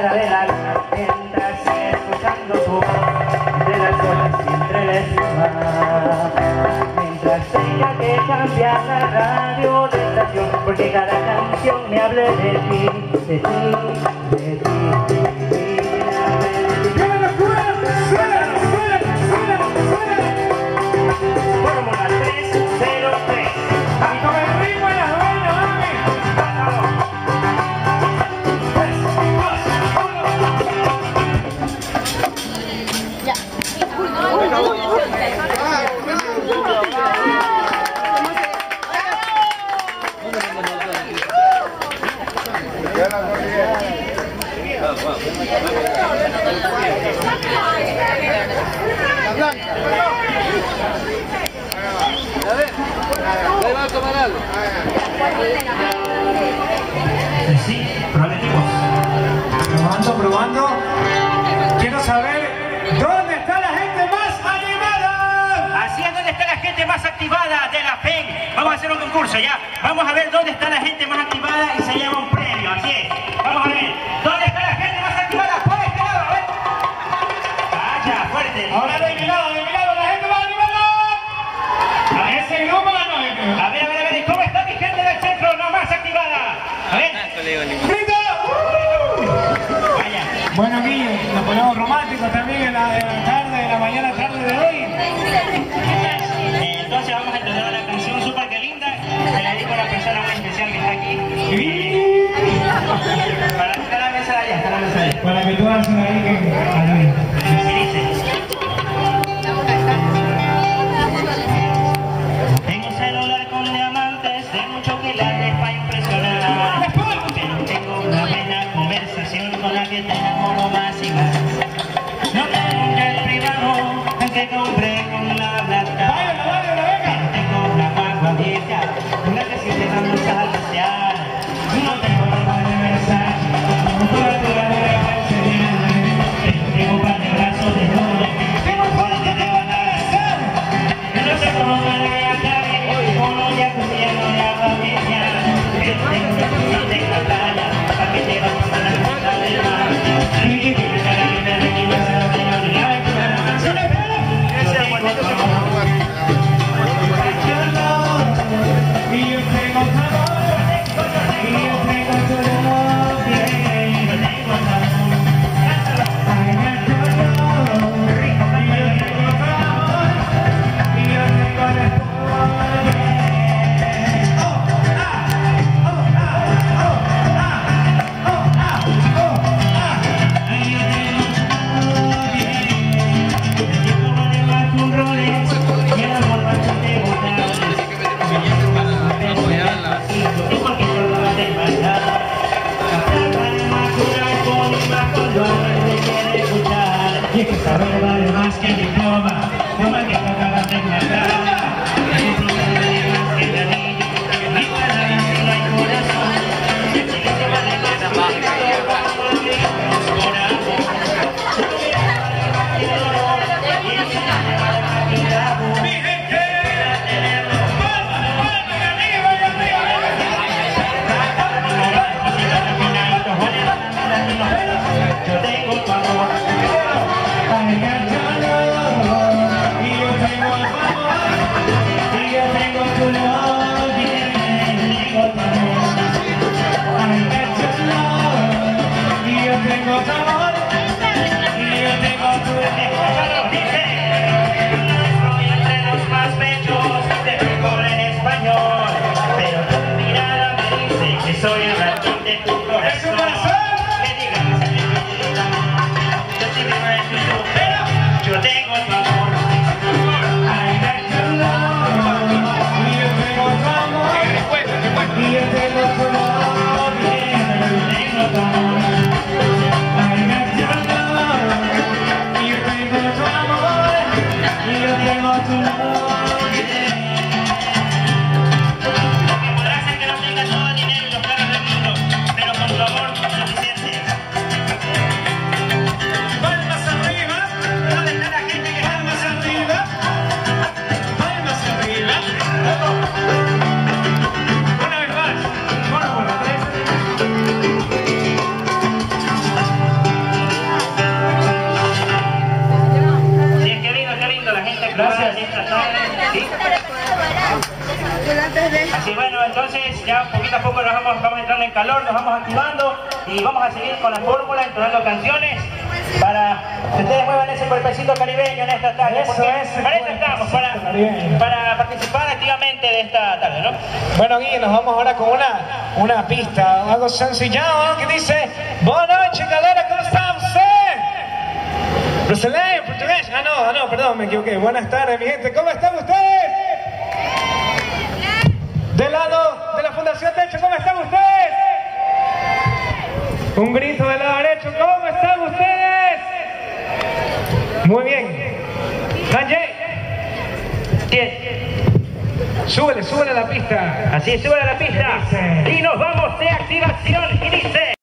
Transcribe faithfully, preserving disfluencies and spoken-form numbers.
cara de la luna, mientras sigue escuchando tu voz de las olas entre la espuma. Mientras tenga que cambiar la radio de estación, porque cada canción me hable de ti, de ti, de ti, de ti. Fórmula tres cero tres. Y con el ritmo en las venas, mami. Ya. ¿Le va a tomar algo? Sí, prometimos. Probando, probando. Quiero saber dónde está la gente más animada. Así es, ¿dónde está la gente más activada de la P E N? Vamos a hacer un concurso, ¿ya? Vamos a ver dónde está la gente más activada y se lleva un premio, así es. Vamos a ver, ¿dónde está la gente más activada? Por este lado, a ver. Vaya, fuerte. Ahora de mi lado, de mi lado, la gente más animada. A ver, Ese grupo no es. a ver, a ver, a ver, ¿cómo está mi gente del centro no más activada? A ver. ¡Grita! Vaya. Bueno, Guille, nos ponemos románticos también en la, de la tarde, de la mañana, tarde de hoy. Eh, Entonces vamos a entonar una canción súper que linda. Se la dedico a una persona muy especial que está aquí. Para está la mesa de allá, está la mesa de allá. Para que tú hagas una ahí que... Ahí. Así dice. Tengo un celular con diamantes, de mucho quilates para impresionar. Pero tengo una buena conversación con la que te enamoro más y más. No tengo un jet privado que compré con la plata. ¡Váyala, váyala, venga! Tengo una guagua vieja, una que si te vamos a pasear. No tengo ropa de Versace, no puedo tirar de la enseñar. Tengo un par de brazos de oro, tengo un par de bananas. No sé cómo me voy a caber, como ya pusieron de agua media. Tengo un de la playa, para que te vamos a la costa del mar. Y que me cargue de aquí vas a la señora. Yo tengo todo. Y yo tengo sabor, y yo tengo dolor, bien. Yo tengo sabor. Ay, me acuerdo, y yo tengo sabor, y yo tengo después, bien. Oh, ah, oh, ah, oh, ah, oh, ah, oh, ah. Ay, yo tengo sabor, bien. El tiempo vale más que un Rolex, y el amor bastante botado. Porque todo va de maldad. La plata vale más que un iPhone y más cuando alguien te quiere escuchar. Y es que saber vale más que el diploma, como el que toca la tecla acá. El diploma vale más que el anillo, y para mí si no hay corazón. El silencio vale más que el corazón. Y el silencio vale más que el amor. Mi gente, palmas, palmas, y arriba, y arriba. Yo tengo tu amor. Ay, me acuerdo, y yo tengo sabor, y yo tengo tu dolor, bien. Tengo tu amor. Ay, me acuerdo, y yo tengo sabor, y yo tengo tu dolor. Dice, estoy entre los más bellos de fútbol en español, pero tu mirada me dice que soy el ratón de tu corazón. ¡Es un corazón! Me digas, yo te vivo en tu pero yo tengo tu amor. Ay, me acuerdo, y yo tengo sabor, y yo tengo tu dolor, bien. Tengo tu amor. Ay, me acuerdo, y yo tengo tu amor, y yo tengo tu dolor, bien. Lo que podrá ser que no tenga todo el dinero y los carros del mundo, pero con tu amor pues nos vamos, vamos entrando en calor, nos vamos activando y vamos a seguir con la fórmula, entonando canciones para que ustedes muevan ese cuerpecito caribeño en esta tarde. Eso, porque ese para eso estamos, para, caribeño. para participar activamente de esta tarde, ¿no? Bueno, Guille, nos vamos ahora con una, una pista, algo sencillado, que dice: Boa noite, galera, ¿cómo está usted? Brasileño, portugués. Ah, no, ah, no, perdón, me equivoqué. Buenas tardes, mi gente, ¿cómo están ustedes? Del lado de la Fundación Techo, ¿cómo están ustedes? Un grito del lado derecho, ¿cómo están ustedes? Muy bien. Sanjay, Bien. súbele, súbele a la pista. Así, sube a la pista ¿Qué dice? y nos vamos de activación y dice...